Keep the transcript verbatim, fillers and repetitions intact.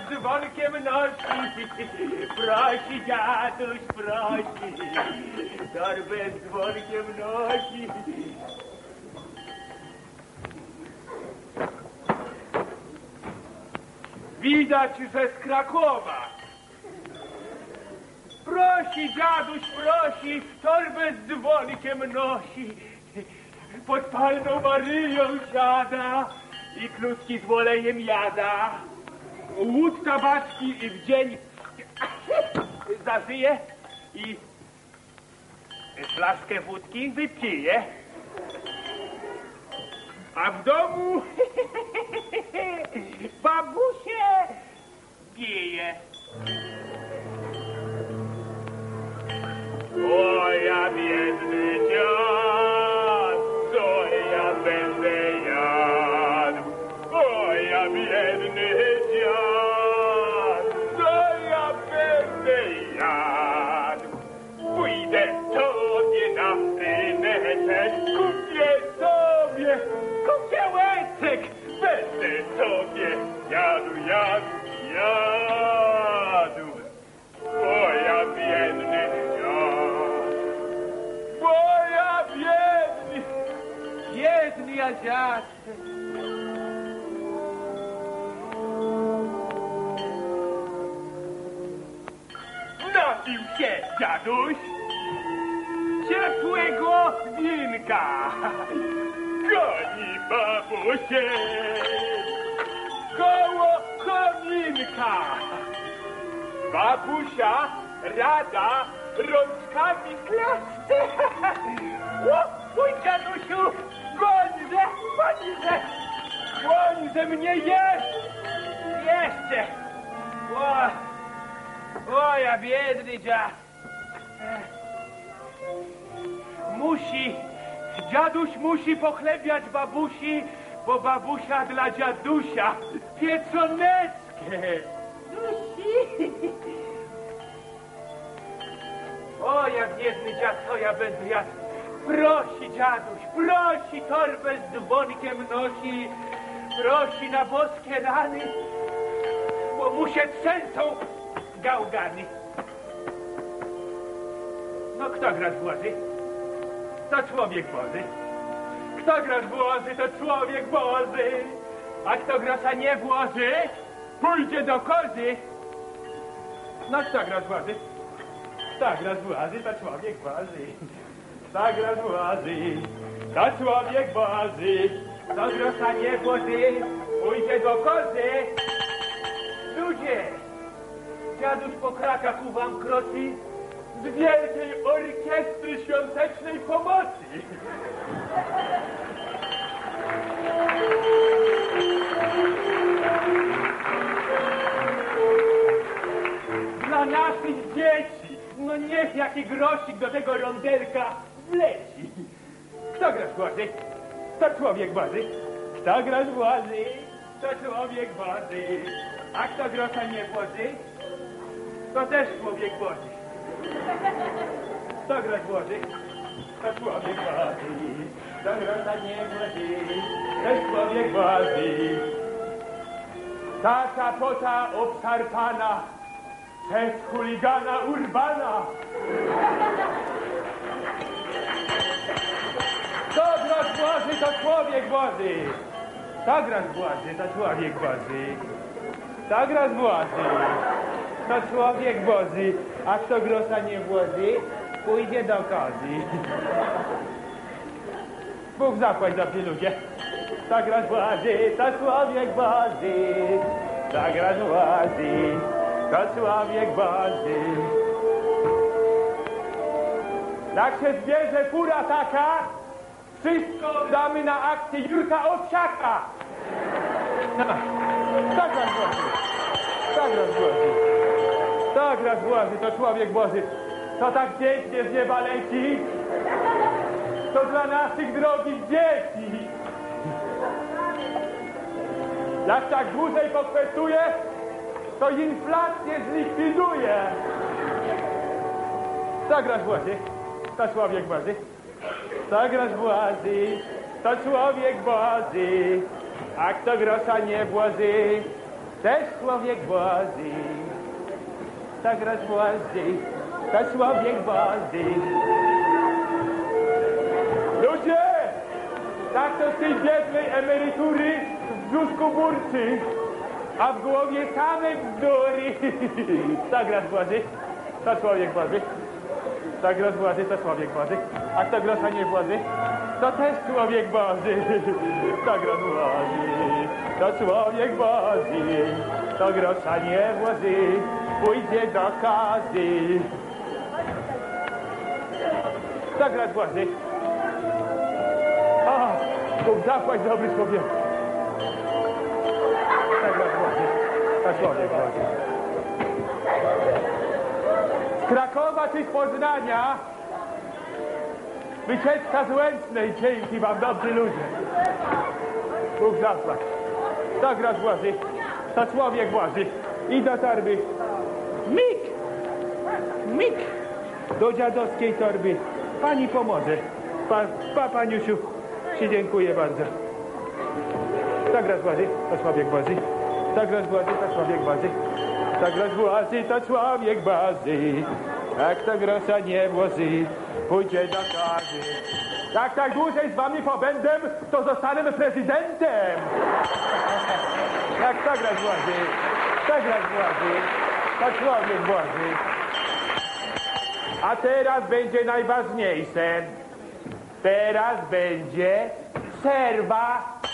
z dzwonkiem nosi. Prosi, dziaduś, prosi. Torbę z dzwonkiem nosi. Widać, że z Krakowa. Prosi, dziaduś, prosi, torbę z dzwonkiem nosi. Pod Panną Maryją siada i kluski z wolejem jada. Łód tabaczki w dzień zażyje i flaszkę wódki wypije. A w domu babusie bije. O, ja biedny dziad, co ja będę jadł? O, ja biedny dziad, co ja będę jadł? Pójdę sobie na ryneczek, kupię sobie kukiełeczek, będę sobie jadł, jadł, jadł. O, ja biedny dziad, o, ja biedny, biedny ja dziad. Napił się dziaduś ciepłego winka, goni babusie koło kominka. Babusia rada rączkami klaszcze. O, mój dziadusiu, gońże, gońże, gońże mnie jest, jeszcze. O, o, ja biedny dziad. Musi, dziaduś musi pochlebiać babusi, bo babusia dla dziadusia pieczoneczkę. O, ja biedny dziad, co ja będę jadł? Prosi dziaduś, prosi, torbę z dzwonkiem nosi, prosi na boskie rany, bo mu się trzęsą gałgany. No kto gra w głozy? To człowiek Boży. Kto gra w głozy, to człowiek Boży. A kto grosza nie włoży, pójdzie do kozy. No kto gra w głozy? Kto gra w głozy, to człowiek Boży. Kto gra w głozy, to człowiek Boży. Kto grosza nie włoży, pójdzie do kozy. Ludzie, dziaduś po krakach u wam kroczy z Wielkiej Orkiestry Świątecznej Pomocy. Dla naszych dzieci, no niech jaki grosik do tego rondelka wleci. Kto gra w głozy? To człowiek Boży. Kto gra w głozy? To człowiek Boży. A kto grosza nie włoży? To też człowiek Boży. Kto gra w głozy? To człowiek Boży. Kto grosza nie włoży? To człowiek Boży. Ta czapota obszarpana przez chuligana Urbana. Kto gra w głozy, to człowiek Boży. Kto gra w głozy, to człowiek Boży. Kto gra w głozy, to człowiek Boży. A kto grosza nie włoży, pójdzie do kozy. Bóg zapłać za pielugie. Kto gra w głozy, to człowiek Boży. Kto gra w głozy, to człowiek Boży. Jak się zbierze fura taka, wszystko damy na akcję Jurka Owsiaka. No, tak gra w głozy. Tak gra w głozy. Tak gra w głozy, to człowiek Boży. To tak pięknie z nieba leci. To dla naszych drogich dzieci. Jak tak dłużej pokwestuje, to inflację zlikwiduje. Tak gra w głozy. To człowiek Boży. Kto gra w głozy, to człowiek Boży. A kto grosza nie włoży, też człowiek Boży. Tak raz Boży, to człowiek Boży. Ludzie! Tak to z tej biednej emerytury w brzuszku burczy, a w głowie same bzdury. Tak raz Boży, to człowiek Boży. Tak raz Boży, to człowiek Boży. A kto grosza nie władzy, to też człowiek Boży. Tak raz Boży, to człowiek Boży. To grosza nie włoży, pójdzie do kozy. Tak raz Boży. O, Bóg zapłać dobry człowiek. Tak raz Boży, to człowiek Boży. Z Krakowa czy z Poznania wycieczka z Łęcznej, dzięki wam, dobrzy ludzie. Bóg zapłać. Tak raz Boży, to człowiek Boży. I do torby. Mik! Mik! Do dziadowskiej torby. Pani pomoże. Pa, pa paniusiu. Ci dziękuję bardzo. Tak raz Boży, to człowiek Boży. Tak raz Boży, to człowiek Boży. Tak raz Boży, to człowiek Boży. Jak to grosza nie włoży, pójdzie do kozy. Jak tak dłużej z wami pobędę, to zostanę prezydentem. Jak tak raz Boży, tak raz Boży, to człowiek Boży. A teraz będzie najważniejsze. Teraz będzie przerwa